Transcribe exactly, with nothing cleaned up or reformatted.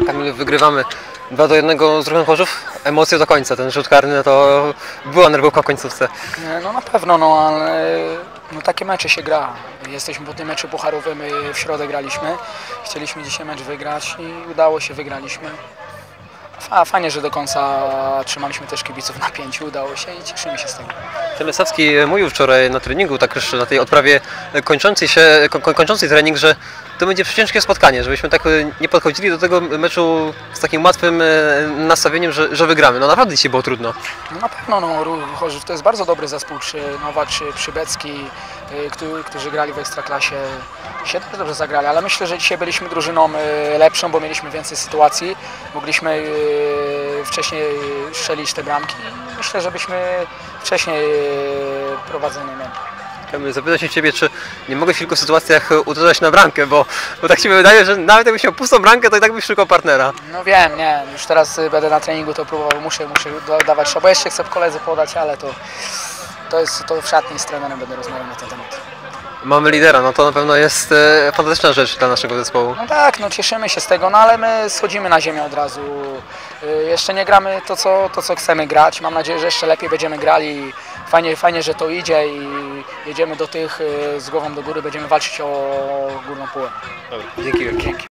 Kamil, wygrywamy dwa do jednego z Ruchem Chorzów. Emocje do końca, ten rzut karny to była nerwówka w końcówce. No na pewno, no ale no, takie mecze się gra. Jesteśmy po tym meczu pucharowym, w środę graliśmy. Chcieliśmy dzisiaj mecz wygrać i udało się, wygraliśmy. Fajnie, że do końca trzymaliśmy też kibiców na pięciu, udało się i cieszymy się z tego. Lesawski mówił wczoraj na treningu, tak już na tej odprawie kończącej się, ko kończącej trening, że to będzie ciężkie spotkanie, żebyśmy tak nie podchodzili do tego meczu z takim łatwym nastawieniem, że, że wygramy. No naprawdę dzisiaj było trudno. No na pewno, no, Ruch Chorzów to jest bardzo dobry zespół, czy Nowak, czy Przybecki, którzy, którzy grali w Ekstraklasie, się też dobrze zagrali, ale myślę, że dzisiaj byliśmy drużyną lepszą, bo mieliśmy więcej sytuacji, mogliśmy wcześniej strzelić te bramki i myślę, żebyśmy wcześniej prowadzenie mieli. Kamil, zapytam się Ciebie, czy nie mogę w kilku sytuacjach uderzać na bramkę, bo, bo tak się wydaje, że nawet jakbyś miał pustą bramkę, to i tak byś szukał partnera. No wiem, nie, już teraz będę na treningu to próbował, muszę, muszę dawać szło, bo jeszcze chcę koledze podać, ale to, to jest to w szatni z trenerem będę rozmawiał na ten temat. Mamy lidera, no to na pewno jest e, fantastyczna rzecz dla naszego zespołu. No tak, no cieszymy się z tego, no ale my schodzimy na ziemię od razu. Y, jeszcze nie gramy to co, to, co chcemy grać. Mam nadzieję, że jeszcze lepiej będziemy grali. Fajnie, fajnie, że to idzie i jedziemy do tych y, z głową do góry, będziemy walczyć o górną półę. Dobra, dzięki wielkie.